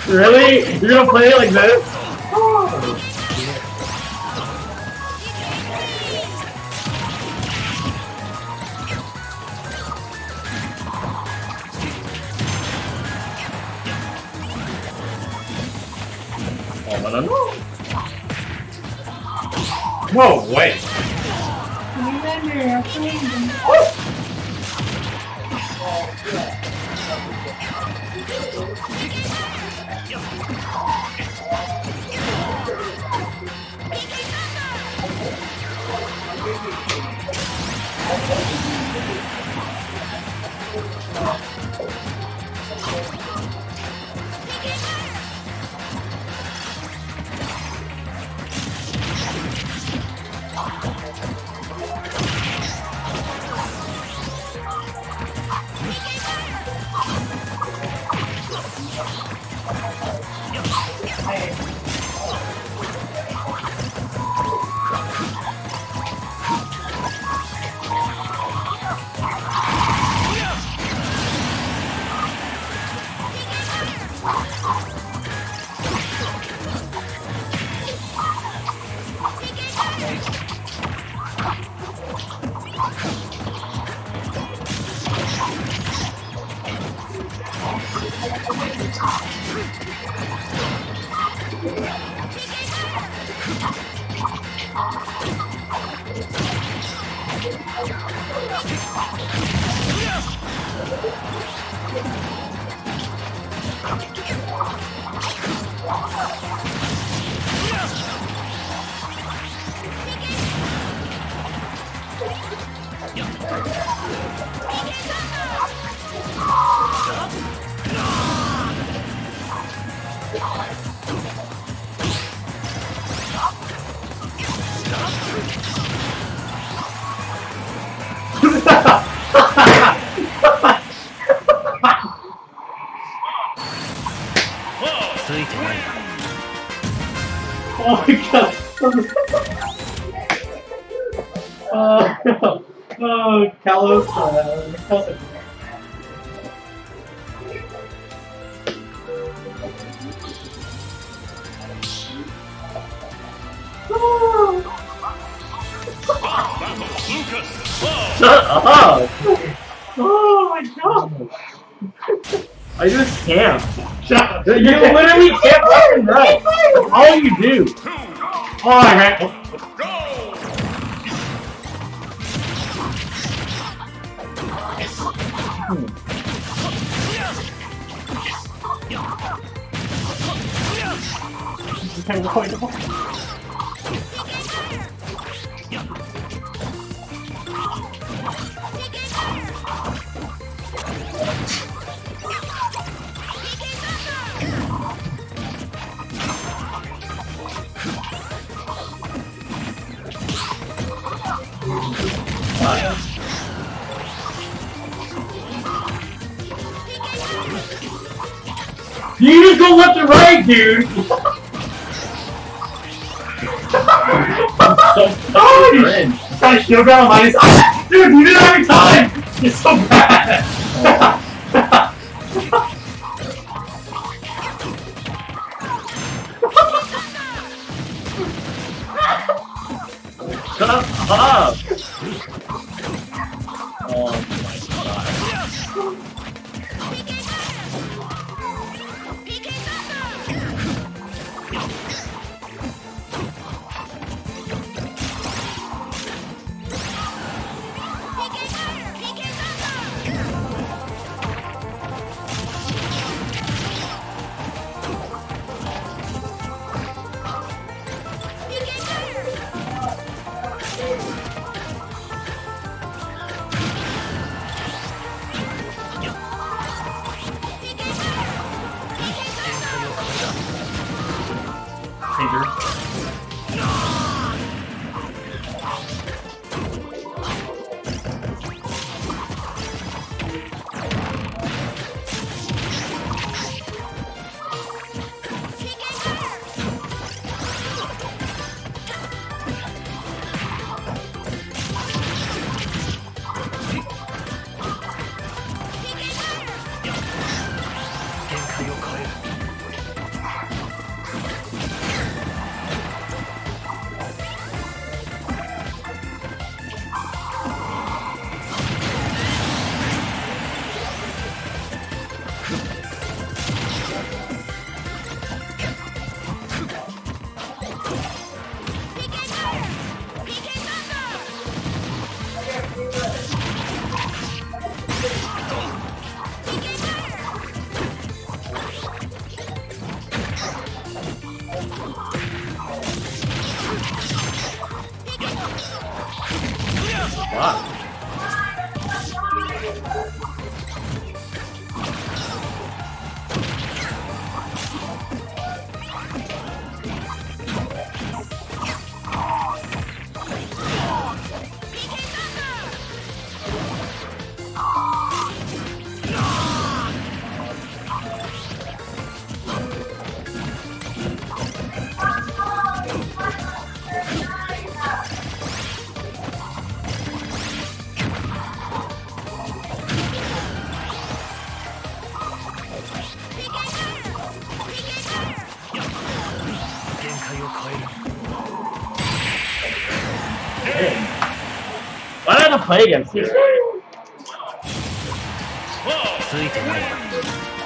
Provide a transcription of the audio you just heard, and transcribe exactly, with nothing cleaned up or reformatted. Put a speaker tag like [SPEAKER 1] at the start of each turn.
[SPEAKER 1] Really? You're gonna play it like this? Oh. No way! Oh my god! uh, oh, Kalos, uh, Kalos. Shut up! Oh my god! I just camp. Shut up! You literally camp left and right. That's all you do. Oh, I ran. You just go left and right, dude! Oh, you trying to shield down on my dude, you didn't have any time! It's so bad! Shut up! Oh my god. Wow. Why not play against this guy?